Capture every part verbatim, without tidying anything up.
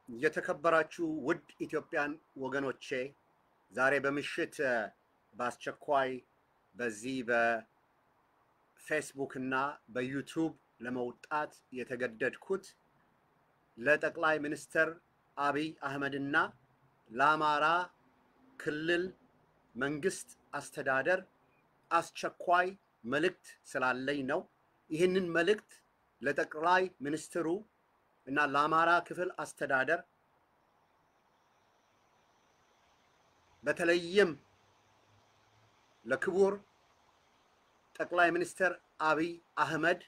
የተከበራችሁ ውድ ኢትዮጵያን ወገኖቼ ዛሬ በምሽት በአስቸኳይ በዚህ በፌስቡክ እና በዩቲዩብ ለመውጣት የተገደድኩት ለጠቅላይ ሚኒስትር አብይ አሕመድና ለአማራ ክልል መንግስት አስተዳደር አስቸኳይ መልእክት ስላለኝ ነው። ይህንን መልእክት ለጠቅላይ ሚኒስትሩ እና ለአማራ ክፍል አስተዳደር በተለይም ለክቡር ጠቅላይ ሚኒስትር አብይ አሕመድ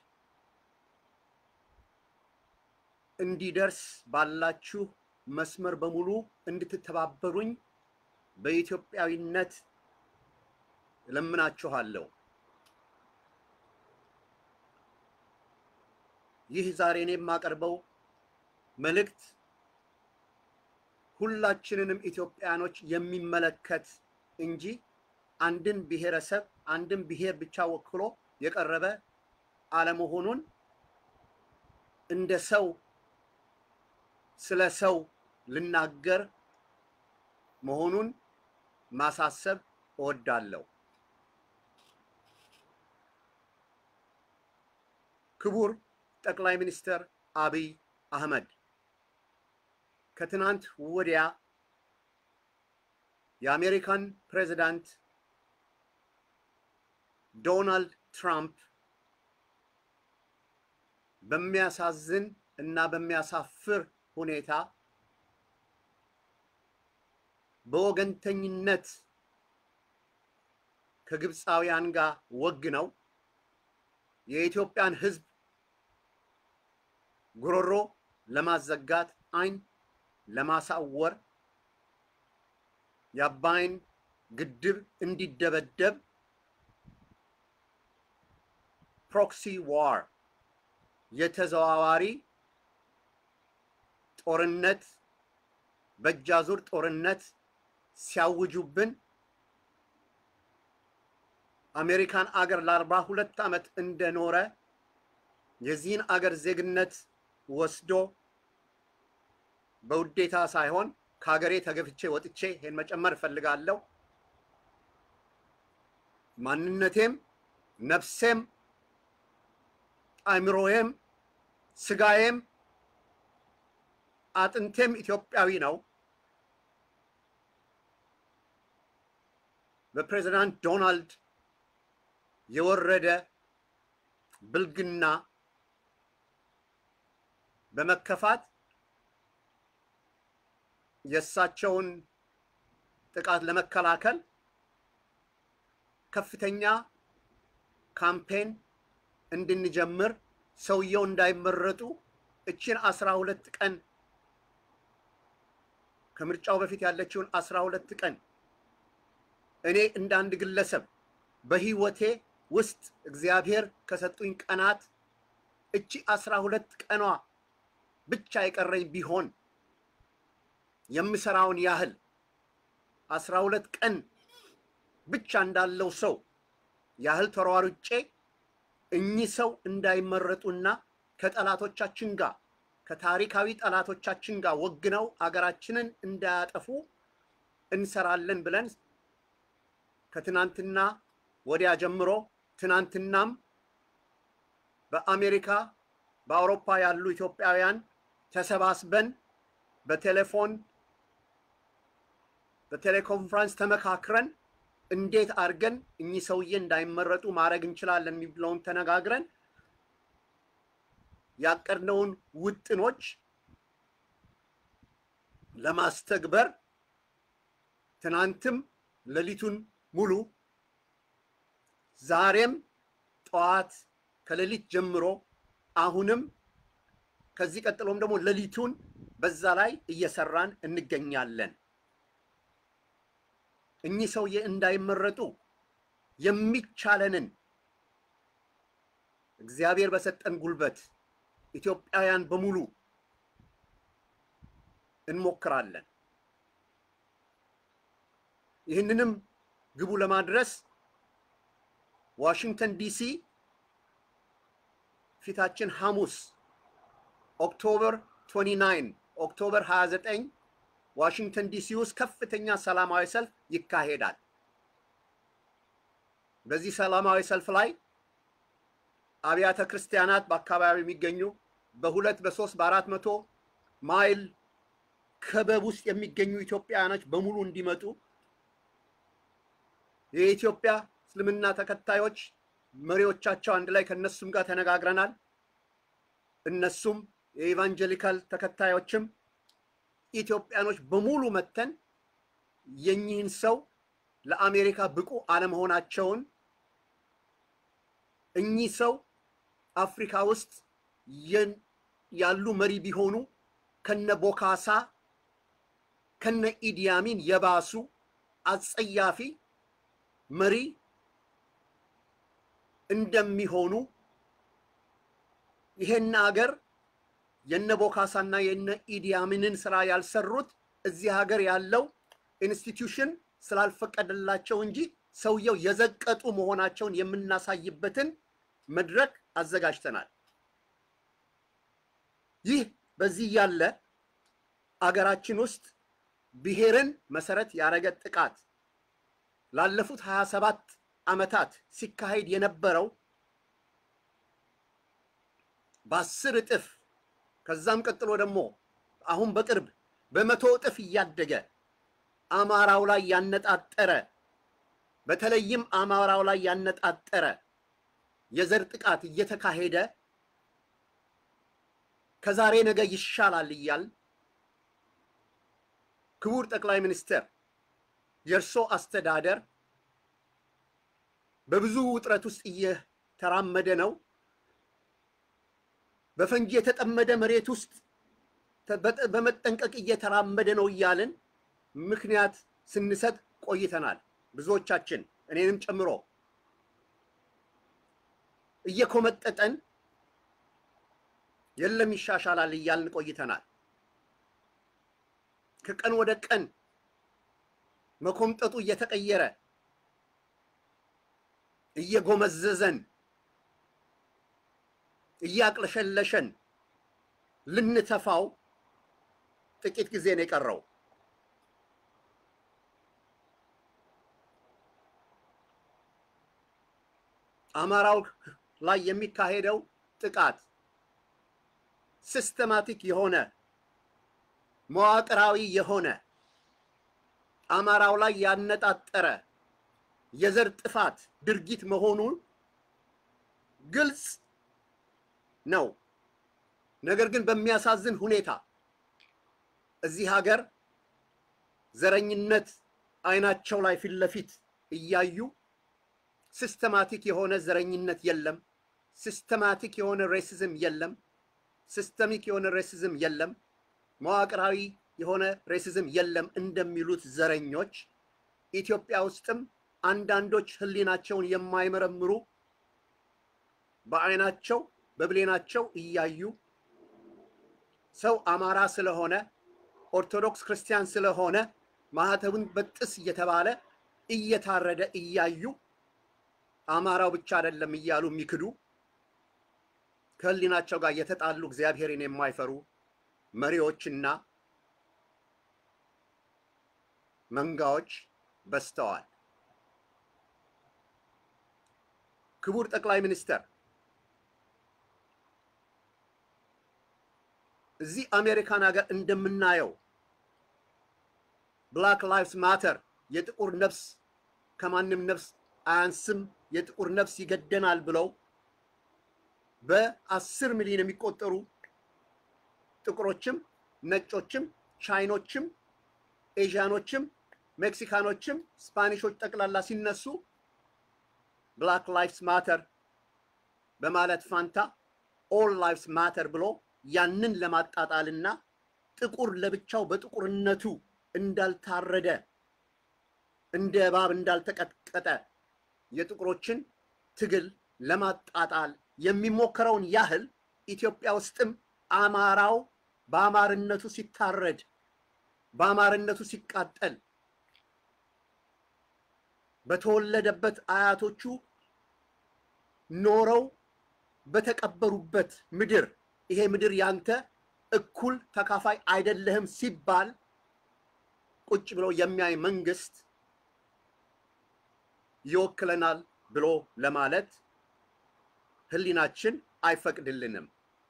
እንዲደርስ ባላችሁ መስመር በሙሉ እንድትተባበሩኝ በኢትዮጵያዊነት ለምናችኋለሁ። ይህ ዛሬ እኔ የማቀርበው መልእክት ሁላችንንም ኢትዮጵያኖች የሚመለከት እንጂ አንድን ብሔረሰብ አንድን ብሔር ብቻ ወክሎ የቀረበ አለመሆኑን እንደ ሰው ስለ ሰው ልናገር መሆኑን ማሳሰብ እወዳለሁ። ክቡር ጠቅላይ ሚኒስትር አብይ አሕመድ ከትናንት ወዲያ የአሜሪካን ፕሬዝዳንት ዶናልድ ትራምፕ በሚያሳዝን እና በሚያሳፍር ሁኔታ በወገንተኝነት ከግብፃውያን ጋር ወግነው የኢትዮጵያን ሕዝብ ጉሮሮ ለማዘጋት አይን ለማሳወር የአባይን ግድብ እንዲደበደብ ፕሮክሲ ዋር የተዘዋዋሪ ጦርነት በእጃዙር ጦርነት ሲያውጁብን አሜሪካን አገር ለአርባ ሁለት ዓመት እንደኖረ የዚህን አገር ዜግነት ወስዶ በውዴታ ሳይሆን ከሀገሬ ተገፍቼ ወጥቼ ይሄን መጨመር ፈልጋለሁ። ማንነቴም ነፍሴም አእምሮዬም ስጋዬም አጥንቴም ኢትዮጵያዊ ነው። በፕሬዝዳንት ዶናልድ የወረደ ብልግና በመከፋት የሳቸውን ጥቃት ለመከላከል ከፍተኛ ካምፔን እንድንጀምር ሰውየው እንዳይመረጡ እቺን አስራ ሁለት ቀን ከምርጫው በፊት ያለችውን አስራ ሁለት ቀን እኔ እንዳንድ ግለሰብ በህይወቴ ውስጥ እግዚአብሔር ከሰጡኝ ቀናት እቺ አስራ ሁለት ቀኗ ብቻ የቀረኝ ቢሆን የምሰራውን ያህል አስራ ሁለት ቀን ብቻ እንዳለው ሰው ያህል ተሯሩጬ እኚህ ሰው እንዳይመረጡና ከጠላቶቻችን ጋር ከታሪካዊ ጠላቶቻችን ጋር ወግነው አገራችንን እንዳያጠፉ እንሰራለን ብለን ከትናንትና ወዲያ ጀምሮ ትናንትናም በአሜሪካ በአውሮፓ ያሉ ኢትዮጵያውያን ተሰባስበን በቴሌፎን በቴሌኮንፈረንስ ተመካክረን እንዴት አርገን እኚህ ሰውዬ እንዳይመረጡ ማድረግ እንችላለን የሚብለውን ተነጋግረን ያቀርነውን ውጥኖች ለማስተግበር ትናንትም ለሊቱን ሙሉ ዛሬም ጠዋት ከሌሊት ጀምሮ አሁንም ከዚህ ቀጥሎም ደግሞ ለሊቱን በዛ ላይ እየሰራን እንገኛለን። እኚህ ሰውዬ እንዳይመረጡ የሚቻለንን እግዚአብሔር በሰጠን ጉልበት ኢትዮጵያውያን በሙሉ እንሞክራለን። ይህንንም ግቡ ለማድረስ ዋሽንግተን ዲሲ ፊታችን ሐሙስ ኦክቶበር twenty-nine ኦክቶበር ሃያ ዘጠኝ ዋሽንግተን ዲሲ ውስጥ ከፍተኛ ሰላማዊ ሰልፍ ይካሄዳል። በዚህ ሰላማዊ ሰልፍ ላይ አብያተ ክርስቲያናት በአካባቢው የሚገኙ በሁለት በሶስት በአራት መቶ ማይል ከበብ ውስጥ የሚገኙ ኢትዮጵያውያኖች በሙሉ እንዲመጡ የኢትዮጵያ እስልምና ተከታዮች መሪዎቻቸው አንድ ላይ ከነሱም ጋር ተነጋግረናል። እነሱም የኢቫንጀሊካል ተከታዮችም ኢትዮጵያኖች በሙሉ መተን የኚህን ሰው ለአሜሪካ ብቁ አለመሆናቸውን እኚህ ሰው አፍሪካ ውስጥ ያሉ መሪ ቢሆኑ ከነ ቦካሳ ከነ ኢዲያሚን የባሱ አጸያፊ መሪ እንደሚሆኑ ይሄን ሀገር የነ ቦካሳና የነ ኢዲያሚንን ስራ ያልሰሩት እዚህ ሀገር ያለው ኢንስቲትዩሽን ስላልፈቀደላቸው እንጂ ሰውየው የዘቀጡ መሆናቸውን የምናሳይበትን መድረክ አዘጋጅተናል። ይህ በዚህ ያለ አገራችን ውስጥ ብሔርን መሰረት ያረገ ጥቃት ላለፉት ሃያ ሰባት ዓመታት ሲካሄድ የነበረው በአስር እጥፍ ከዛም ቀጥሎ ደግሞ አሁን በቅርብ በመቶ እጥፍ እያደገ አማራው ላይ ያነጣጠረ በተለይም አማራው ላይ ያነጣጠረ የዘር ጥቃት እየተካሄደ ከዛሬ ነገ ይሻላል ይያል ክቡር ጠቅላይ ሚኒስትር የርሶ አስተዳደር በብዙ ውጥረት ውስጥ እየተራመደ ነው። በፈንጂ የተጠመደ መሬት ውስጥ በመጠንቀቅ እየተራመደ ነው ይያልን ምክንያት ስንሰጥ ቆይተናል። ብዙዎቻችን እኔንም ጨምሮ እየኮመጠጠን የለም ይሻሻላል ይያልን ቆይተናል። ከቀን ወደ ቀን መኮምጠጡ እየተቀየረ እየጎመዘዘን እያቅለሸለሸን ልንተፋው ጥቂት ጊዜ ነው የቀረው። አማራው ላይ የሚካሄደው ጥቃት ሲስተማቲክ የሆነ መዋቅራዊ የሆነ አማራው ላይ ያነጣጠረ የዘር ጥፋት ድርጊት መሆኑን ግልጽ ነው። ነገር ግን በሚያሳዝን ሁኔታ እዚህ ሀገር ዘረኝነት አይናቸው ላይ ፊት ለፊት እያዩ ሲስተማቲክ የሆነ ዘረኝነት የለም፣ ሲስተማቲክ የሆነ ሬሲዝም የለም፣ ሲስተሚክ የሆነ ሬሲዝም የለም፣ መዋቅራዊ የሆነ ሬሲዝም የለም እንደሚሉት ዘረኞች ኢትዮጵያ ውስጥም አንዳንዶች ህሊናቸውን የማይመረምሩ በአይናቸው በብሌናቸው እያዩ ሰው አማራ ስለሆነ ኦርቶዶክስ ክርስቲያን ስለሆነ ማህተቡን በጥስ እየተባለ እየታረደ እያዩ አማራው ብቻ አይደለም እያሉ የሚክዱ ከህሊናቸው ጋር የተጣሉ እግዚአብሔርን የማይፈሩ መሪዎችና መንጋዎች በስተዋል። ክቡር ጠቅላይ ሚኒስትር እዚህ አሜሪካን ሀገር እንደምናየው ብላክ ላይቭስ ማተር የጥቁር ነፍስ ከማንም ነፍስ አያንስም የጥቁር ነፍስ ይገደናል ብለው በአስር ሚሊዮን የሚቆጠሩ ጥቁሮችም ነጮችም ቻይኖችም ኤዥያኖችም ሜክሲካኖችም ስፓኒሾች ጠቅላላ ሲነሱ ብላክ ላይቭስ ማተር በማለት ፋንታ ኦል ላይቭስ ማተር ብሎ ያንን ለማጣጣልና ጥቁር ለብቻው በጥቁርነቱ እንዳልታረደ እንደ እባብ እንዳልተቀጥቀጠ የጥቁሮችን ትግል ለማጣጣል የሚሞከረውን ያህል ኢትዮጵያ ውስጥም አማራው በአማርነቱ ሲታረድ በአማርነቱ ሲቃጠል በተወለደበት አያቶቹ ኖረው በተቀበሩበት ምድር ይሄ ምድር ያንተ እኩል ተካፋይ አይደለህም ሲባል ቁጭ ብሎ የሚያይ መንግስት ይወክለናል ብሎ ለማለት ህሊናችን አይፈቅድልንም።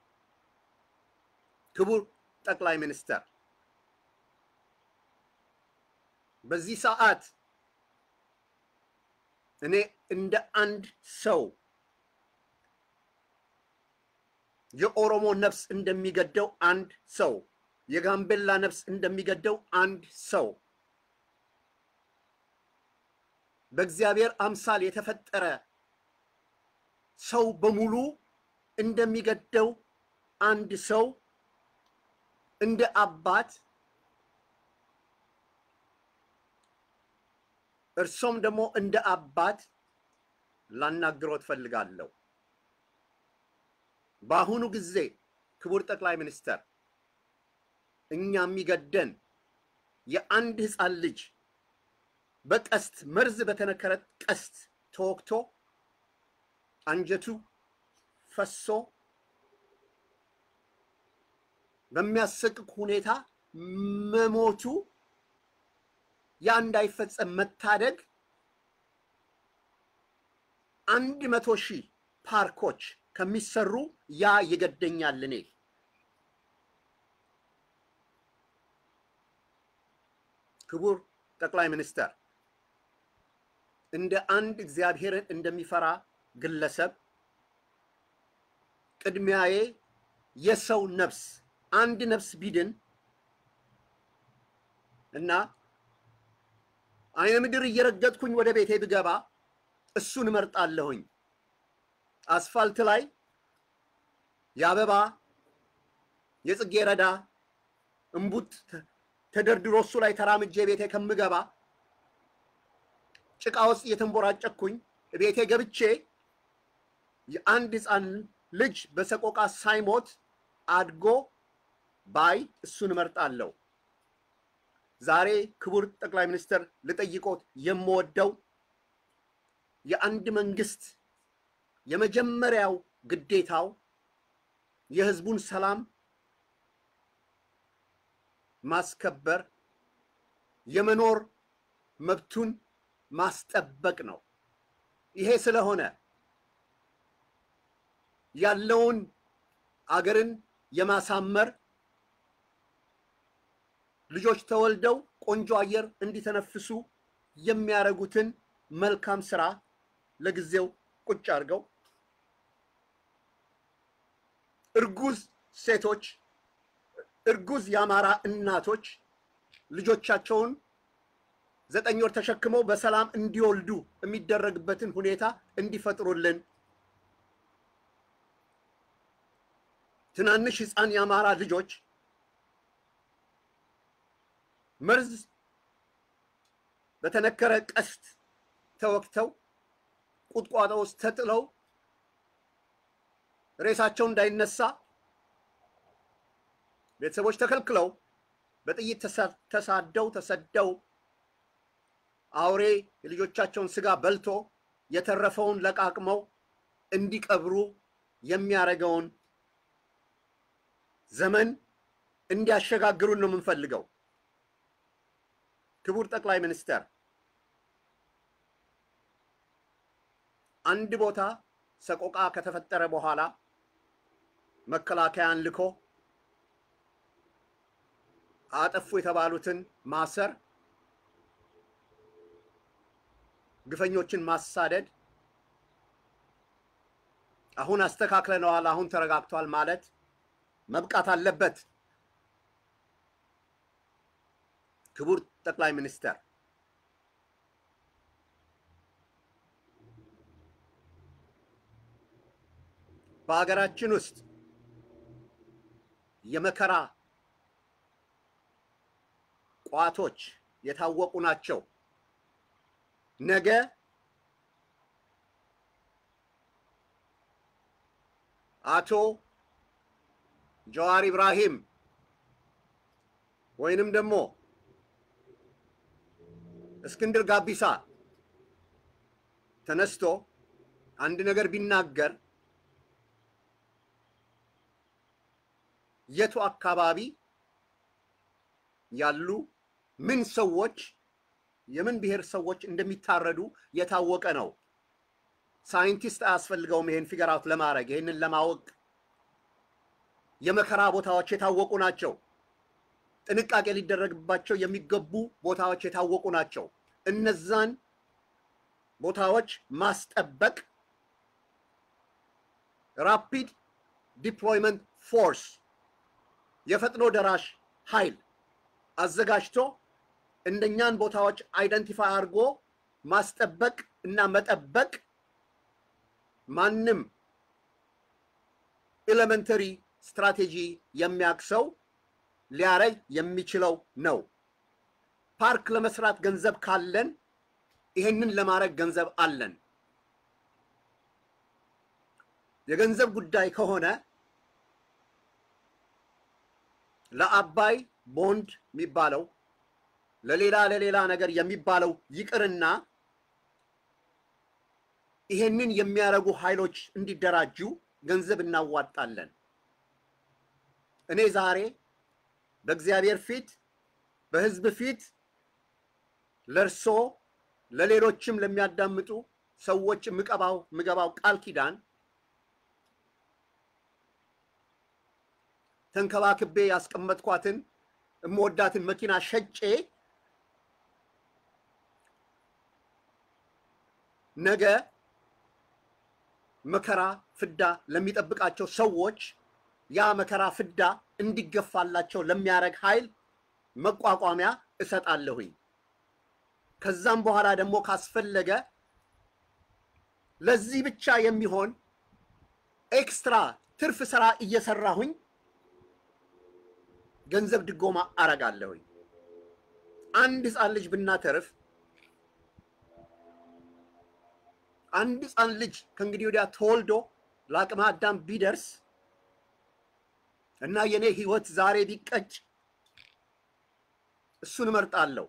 ክቡር ጠቅላይ ሚኒስትር በዚህ ሰዓት እኔ እንደ አንድ ሰው የኦሮሞ ነፍስ እንደሚገደው አንድ ሰው የጋምቤላ ነፍስ እንደሚገደው አንድ ሰው በእግዚአብሔር አምሳል የተፈጠረ ሰው በሙሉ እንደሚገደው አንድ ሰው እንደ አባት እርሶም ደግሞ እንደ አባት ላናግሮት ፈልጋለሁ። በአሁኑ ጊዜ ክቡር ጠቅላይ ሚኒስትር እኛ የሚገደን የአንድ ህፃን ልጅ በቀስት መርዝ በተነከረ ቀስት ተወክቶ አንጀቱ ፈሶ በሚያሰቅቅ ሁኔታ መሞቱ ያ እንዳይፈጸም መታደግ አንድ መቶ ሺህ ፓርኮች ከሚሰሩ ያ ይገደኛል። እኔ ክቡር ጠቅላይ ሚኒስትር እንደ አንድ እግዚአብሔርን እንደሚፈራ ግለሰብ ቅድሚያዬ የሰው ነፍስ አንድ ነፍስ ቢድን እና አይነ ምድር እየረገጥኩኝ ወደ ቤቴ ብገባ እሱን መርጣለሁኝ። አስፋልት ላይ ያበባ የጽጌረዳ እንቡጥ ተደርድሮ እሱ ላይ ተራምጄ ቤቴ ከምገባ ጭቃ ውስጥ እየተንቦራጨኩኝ ቤቴ ገብቼ የአንድ ህፃን ልጅ በሰቆቃ ሳይሞት አድጎ ባይ እሱን መርጣለሁ። ዛሬ ክቡር ጠቅላይ ሚኒስትር ልጠይቆት የምወደው የአንድ መንግስት የመጀመሪያው ግዴታው የህዝቡን ሰላም ማስከበር የመኖር መብቱን ማስጠበቅ ነው። ይሄ ስለሆነ ያለውን አገርን የማሳመር ልጆች ተወልደው ቆንጆ አየር እንዲተነፍሱ የሚያረጉትን መልካም ስራ ለጊዜው ቁጭ አድርገው እርጉዝ ሴቶች እርጉዝ የአማራ እናቶች ልጆቻቸውን ዘጠኝ ወር ተሸክመው በሰላም እንዲወልዱ የሚደረግበትን ሁኔታ እንዲፈጥሩልን ትናንሽ ህፃን የአማራ ልጆች መርዝ በተነከረ ቀስት ተወክተው ቁጥቋጦ ውስጥ ተጥለው ሬሳቸው እንዳይነሳ ቤተሰቦች ተከልክለው በጥይት ተሳደው ተሰደው አውሬ የልጆቻቸውን ስጋ በልቶ የተረፈውን ለቃቅመው እንዲቀብሩ የሚያረጋውን ዘመን እንዲያሸጋግሩን ነው የምንፈልገው። ክቡር ጠቅላይ ሚኒስትር አንድ ቦታ ሰቆቃ ከተፈጠረ በኋላ መከላከያን ልኮ አጠፉ የተባሉትን ማሰር ግፈኞችን ማሳደድ አሁን አስተካክለናል አሁን ተረጋግቷል ማለት መብቃት አለበት። ክቡር ጠቅላይ ሚኒስትር በአገራችን ውስጥ የመከራ ቋቶች የታወቁ ናቸው። ነገ አቶ ጀዋር ኢብራሂም ወይንም ደግሞ እስክንድር ጋቢሳ ተነስቶ አንድ ነገር ቢናገር የቱ አካባቢ ያሉ ምን ሰዎች የምን ብሔር ሰዎች እንደሚታረዱ የታወቀ ነው ሳይንቲስት አስፈልገው ይሄን ፊገር አውት ለማድረግ ይሄንን ለማወቅ የመከራ ቦታዎች የታወቁ ናቸው ጥንቃቄ ሊደረግባቸው የሚገቡ ቦታዎች የታወቁ ናቸው እነዛን ቦታዎች ማስጠበቅ rapid deployment force የፈጥኖ ደራሽ ኃይል አዘጋጅቶ እንደኛን ቦታዎች አይደንቲፋይ አድርጎ ማስጠበቅ እና መጠበቅ ማንም ኤሌመንተሪ ስትራቴጂ የሚያክሰው ሊያረግ የሚችለው ነው ፓርክ ለመስራት ገንዘብ ካለን ይሄንን ለማረግ ገንዘብ አለን የገንዘብ ጉዳይ ከሆነ ለአባይ ቦንድ የሚባለው ለሌላ ለሌላ ነገር የሚባለው ይቅርና ይሄንን የሚያረጉ ኃይሎች እንዲደራጁ ገንዘብ እናዋጣለን እኔ ዛሬ በእግዚአብሔር ፊት በህዝብ ፊት ለርሶ ለሌሎችም ለሚያዳምጡ ሰዎች ምቀባው ምገባው ቃል ኪዳን ተንከባክቤ ያስቀመጥኳትን እምወዳትን መኪና ሸጬ ነገ መከራ ፍዳ ለሚጠብቃቸው ሰዎች ያ መከራ ፍዳ እንዲገፋላቸው ለሚያረግ ኃይል መቋቋሚያ እሰጣለሁኝ ከዛም በኋላ ደግሞ ካስፈለገ ለዚህ ብቻ የሚሆን ኤክስትራ ትርፍ ስራ እየሰራሁኝ ገንዘብ ድጎማ አረጋለሁኝ አንድ ህፃን ልጅ ብናተርፍ አንድ ህፃን ልጅ ከእንግዲህ ወዲያ ተወልዶ ለአቅመ አዳም ቢደርስ እና የኔ ህይወት ዛሬ ቢቀጭ እሱን እመርጣለሁ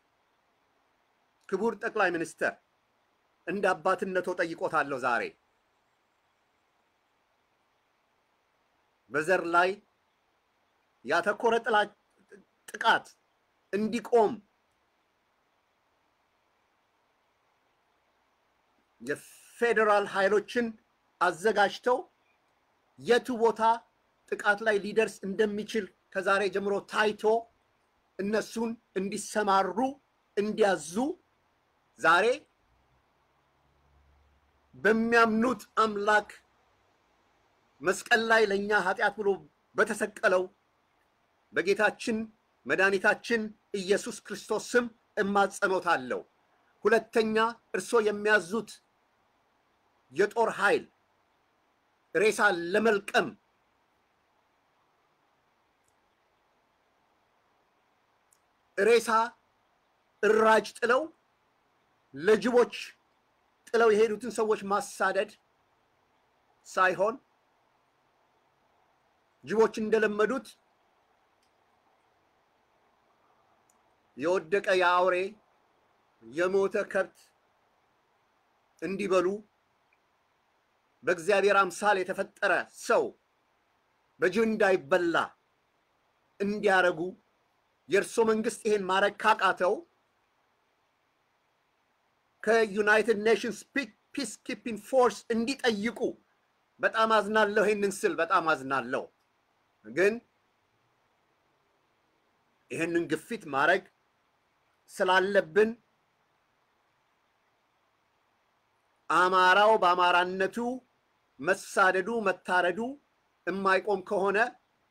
ክቡር ጠቅላይ ሚኒስትር እንደ አባትነቶ ጠይቆታለሁ ዛሬ በዘር ላይ ያተኮረ ጥቃት እንዲቆም የፌደራል ኃይሎችን አዘጋጅተው የቱ ቦታ ጥቃት ላይ ሊደርስ እንደሚችል ከዛሬ ጀምሮ ታይቶ እነሱን እንዲሰማሩ እንዲያዙ ዛሬ በሚያምኑት አምላክ መስቀል ላይ ለኛ ኃጢአት ብሎ በተሰቀለው በጌታችን መድኃኒታችን ኢየሱስ ክርስቶስ ስም እማጸኖታለሁ ሁለተኛ እርሶ የሚያዙት የጦር ኃይል ሬሳ ለመልቀም ሬሳ እራጅ ጥለው ለጅቦች ጥለው የሄዱትን ሰዎች ማሳደድ ሳይሆን ጅቦች እንደለመዱት የወደቀ ያውሬ የሞተ ከብት እንዲበሉ በእግዚአብሔር አምሳል የተፈጠረ ሰው በጅብ እንዳይበላ እንዲያረጉ የእርሶ መንግስት ይሄን ማረግ ካቃተው ከዩናይትድ ኔሽንስ ፒስ ኪፒንግ ፎርስ እንዲጠይቁ በጣም አዝናለሁ ይሄንን ስል በጣም አዝናለሁ ግን ይሄንን ግፊት ማረግ ስላለብን አማራው በአማራነቱ መሳደዱ መታረዱ የማይቆም ከሆነ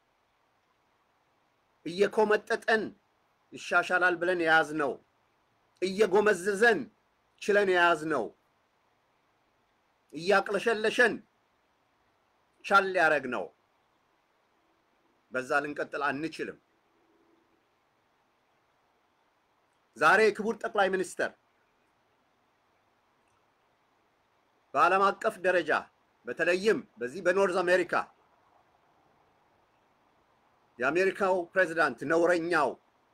እየኮመጠጠን ይሻሻላል ብለን ያዝነው እየጎመዘዘን ችለን ያዝነው እያቅለሸለሸን ቻል ያረግነው በዛ ልንቀጥል አንችልም ዛሬ ክቡር ጠቅላይ ሚኒስትር በዓለም አቀፍ ደረጃ በተለይም በዚህ በኖርዝ አሜሪካ የአሜሪካው ፕሬዝዳንት ነውረኛው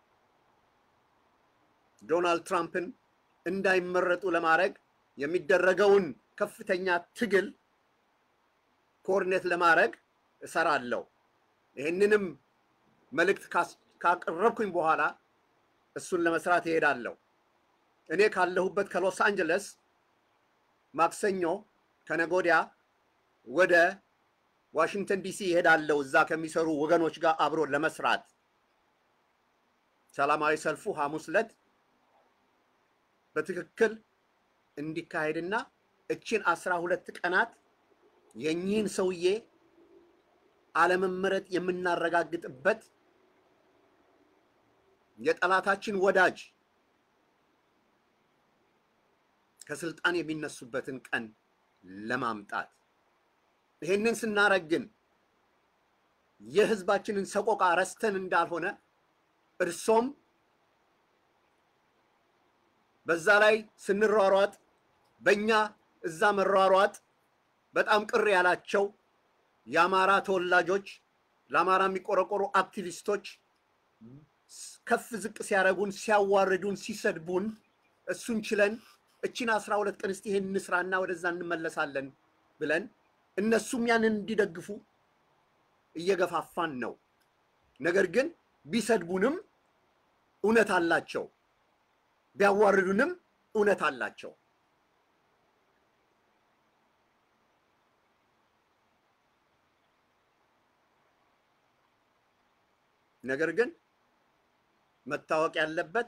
ዶናልድ ትራምፕን እንዳይመረጡ ለማድረግ የሚደረገውን ከፍተኛ ትግል ኮርኔት ለማድረግ እሰራለሁ ይሄንንም መልእክት ካቀረብኩኝ በኋላ እሱን ለመስራት ይሄዳለሁ። እኔ ካለሁበት ከሎስ አንጀለስ ማክሰኞ ከነጎዲያ ወደ ዋሽንግተን ዲሲ ይሄዳለሁ እዛ ከሚሰሩ ወገኖች ጋር አብሮ ለመስራት። ሰላማዊ ሰልፉ ሐሙስ ዕለት በትክክል እንዲካሄድና እቺን አስራ ሁለት ቀናት የኚህን ሰውዬ ዓለመመረጥ የምናረጋግጥበት የጠላታችን ወዳጅ ከስልጣን የሚነሱበትን ቀን ለማምጣት ይሄንን ስናረግ ግን የህዝባችንን ሰቆቃ ረስተን እንዳልሆነ እርሶም በዛ ላይ ስንሯሯጥ በእኛ እዛ መሯሯጥ በጣም ቅር ያላቸው የአማራ ተወላጆች ለአማራ የሚቆረቆሩ አክቲቪስቶች ከፍ ዝቅ ሲያረጉን ሲያዋርዱን ሲሰድቡን እሱን ችለን እቺን አስራ ሁለት ቀን እስቲ ይሄን እንስራና ወደዛ እንመለሳለን ብለን እነሱም ያንን እንዲደግፉ እየገፋፋን ነው። ነገር ግን ቢሰድቡንም እውነት አላቸው፣ ቢያዋርዱንም እውነት አላቸው። ነገር ግን መታወቅ ያለበት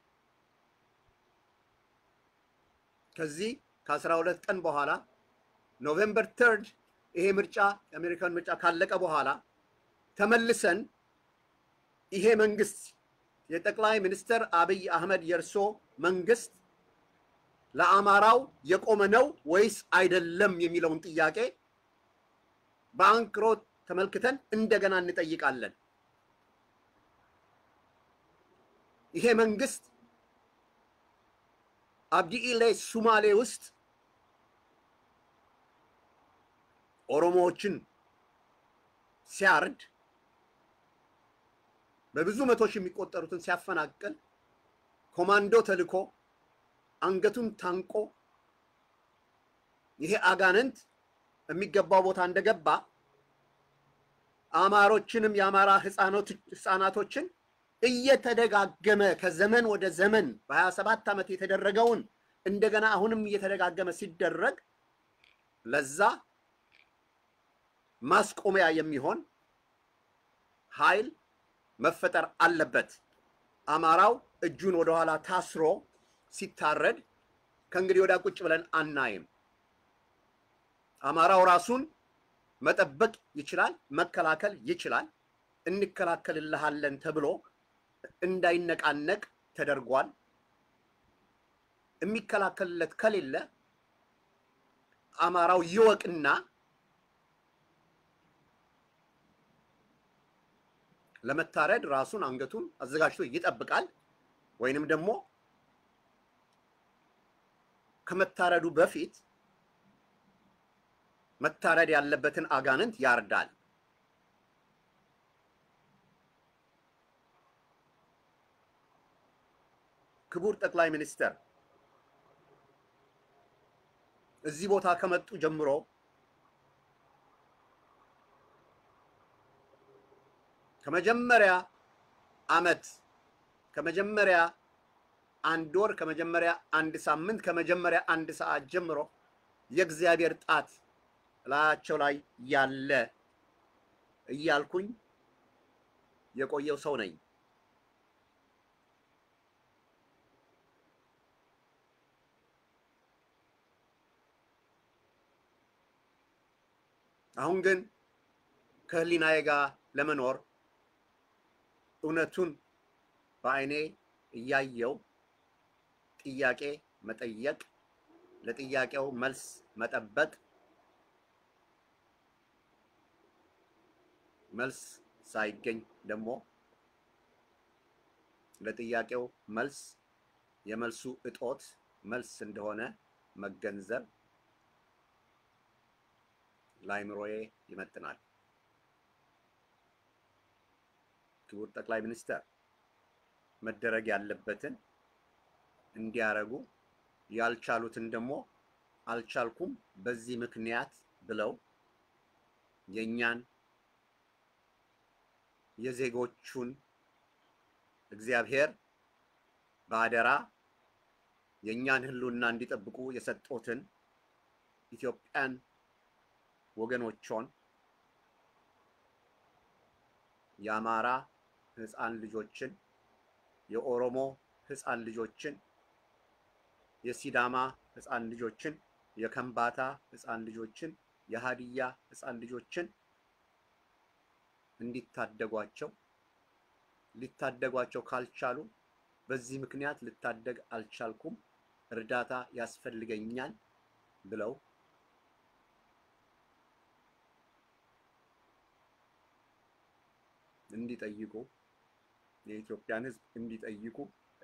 ከዚህ ከአስራ ሁለት ቀን በኋላ ኖቬምበር ተርድ ይሄ ምርጫ የአሜሪካን ምርጫ ካለቀ በኋላ ተመልሰን ይሄ መንግስት የጠቅላይ ሚኒስትር አብይ አሕመድ የርሶ መንግስት ለአማራው የቆመ ነው ወይስ አይደለም የሚለውን ጥያቄ በአንክሮት ተመልክተን እንደገና እንጠይቃለን። ይሄ መንግስት አብዲኢሌ ሱማሌ ውስጥ ኦሮሞዎችን ሲያርድ በብዙ መቶ ሺህ የሚቆጠሩትን ሲያፈናቅል ኮማንዶ ተልኮ አንገቱን ታንቆ ይሄ አጋንንት የሚገባው ቦታ እንደገባ አማሮችንም የአማራ ህፃናቶችን እየተደጋገመ ከዘመን ወደ ዘመን በሀያ ሰባት ዓመት የተደረገውን እንደገና አሁንም እየተደጋገመ ሲደረግ ለዛ ማስቆሚያ የሚሆን ኃይል መፈጠር አለበት። አማራው እጁን ወደ ኋላ ታስሮ ሲታረድ ከእንግዲህ ወዲያ ቁጭ ብለን አናይም። አማራው ራሱን መጠበቅ ይችላል፣ መከላከል ይችላል። እንከላከልልሃለን ተብሎ እንዳይነቃነቅ ተደርጓል። የሚከላከልለት ከሌለ አማራው ይወቅና ለመታረድ ራሱን አንገቱን አዘጋጅቶ ይጠብቃል። ወይንም ደግሞ ከመታረዱ በፊት መታረድ ያለበትን አጋንንት ያርዳል። ክቡር ጠቅላይ ሚኒስትር እዚህ ቦታ ከመጡ ጀምሮ ከመጀመሪያ አመት ከመጀመሪያ አንድ ወር ከመጀመሪያ አንድ ሳምንት ከመጀመሪያ አንድ ሰዓት ጀምሮ የእግዚአብሔር ጣት ላያቸው ላይ ያለ እያልኩኝ የቆየው ሰው ነኝ። አሁን ግን ከህሊናዬ ጋር ለመኖር እውነቱን በአይኔ እያየው ጥያቄ መጠየቅ ለጥያቄው መልስ መጠበቅ መልስ ሳይገኝ ደግሞ ለጥያቄው መልስ የመልሱ እጦት መልስ እንደሆነ መገንዘብ ላይምሮዬ ይመጥናል። ክቡር ጠቅላይ ሚኒስትር መደረግ ያለበትን እንዲያረጉ ያልቻሉትን ደግሞ አልቻልኩም በዚህ ምክንያት ብለው የኛን የዜጎቹን እግዚአብሔር ባደራ የኛን ህልውና እንዲጠብቁ የሰጡትን ኢትዮጵያን ወገኖቿን የአማራ ህፃን ልጆችን የኦሮሞ ህፃን ልጆችን የሲዳማ ህፃን ልጆችን የከምባታ ህፃን ልጆችን የሃዲያ ህፃን ልጆችን እንዲታደጓቸው ሊታደጓቸው ካልቻሉ በዚህ ምክንያት ልታደግ አልቻልኩም እርዳታ ያስፈልገኛል ብለው እንዲጠይቁ የኢትዮጵያን ህዝብ እንዲጠይቁ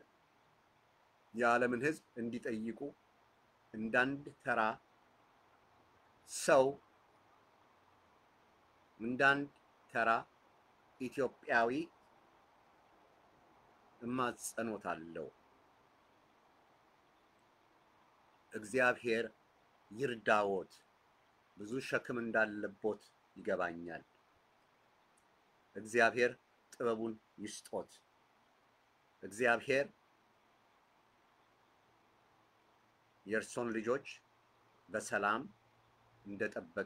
የዓለምን ህዝብ እንዲጠይቁ እንዳንድ ተራ ሰው እንዳንድ ተራ ኢትዮጵያዊ እማጸኖታለሁ። እግዚአብሔር ይርዳዎት። ብዙ ሸክም እንዳለቦት ይገባኛል። እግዚአብሔር ጥበቡን ይስጦት። እግዚአብሔር የእርሶን ልጆች በሰላም እንደጠበቀ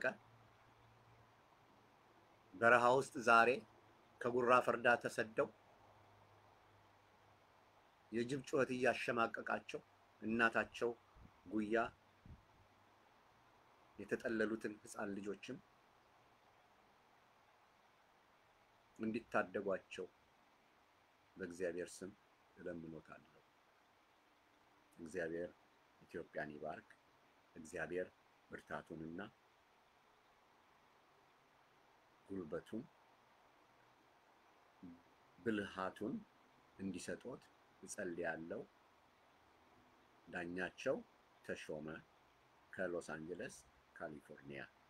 በረሃ ውስጥ ዛሬ ከጉራ ፈርዳ ተሰደው የጅብ ጩኸት እያሸማቀቃቸው እናታቸው ጉያ የተጠለሉትን ህፃን ልጆችም እንዲታደጓቸው በእግዚአብሔር ስም እለምኖታለሁ። እግዚአብሔር ኢትዮጵያን ይባርክ። እግዚአብሔር ብርታቱንና ጉልበቱን ብልሃቱን እንዲሰጡት እጸልያለሁ። ዳኛቸው ተሾመ ከሎስ አንጀለስ ካሊፎርኒያ